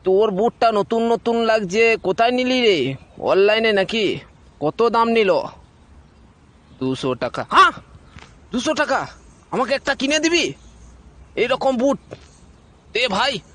তোর বুটটা নতুন নতুন লাগছে, কোথায় নিলি রে? অনলাইনে নাকি? কত দাম নিল? 200 টাকা? হ্যাঁ, 200 টাকা? আমাকে একটা কিনে দিবি এইরকম বুট? দে ভাই।